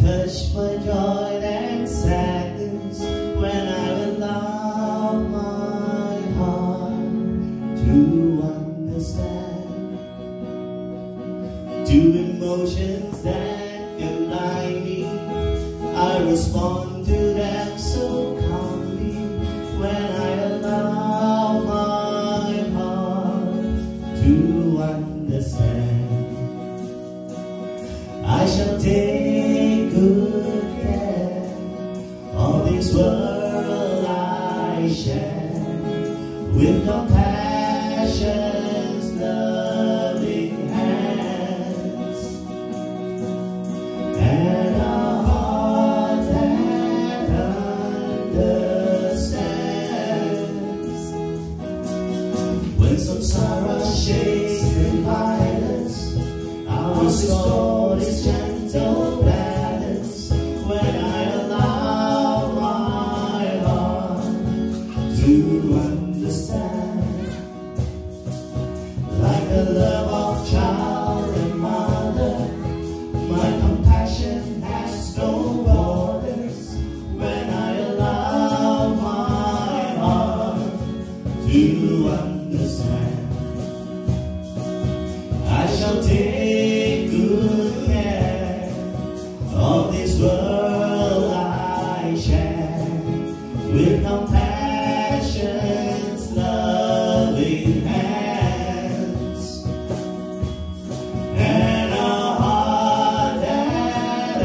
touch my joy and sadness when I allow my heart to understand. To emotions that can blind me, I respond to them so calmly when I allow my heart to understand. I shall take good care of this world I share with compassion's loving hands and a heart that understands. When samsara shakes in violence, I'll restore this gentle balance when I allow my heart to understand. Like the love of child and mother, my compassion has no borders when I allow my heart to understand. I shall take good care of this world I share with compassion's loving hands and a heart that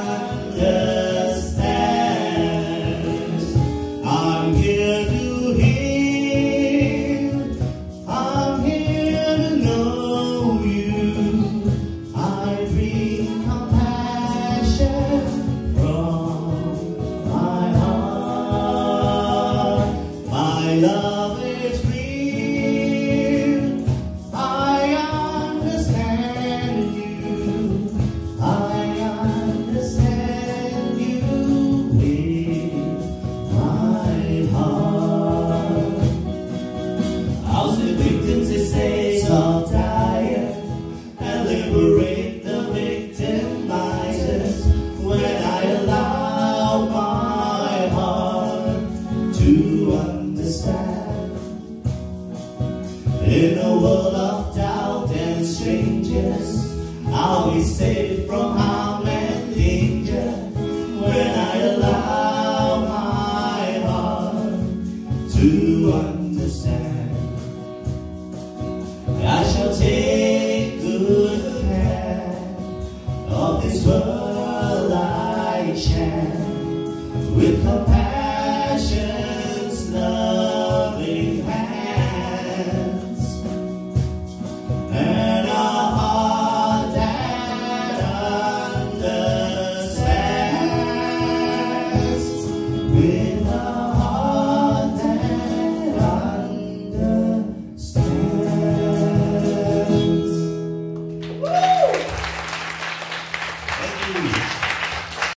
understands. I'm here to heal, I'm here to know you. I bring compassion from my heart. My love is real, I understand you. I understand you with my heart. I'll see victims, they say, so tired, and liberate the victimizers when I allow my heart to understand. In a world of doubt and strangers, I'll be safe from harm and danger when I allow my heart to understand. I shall take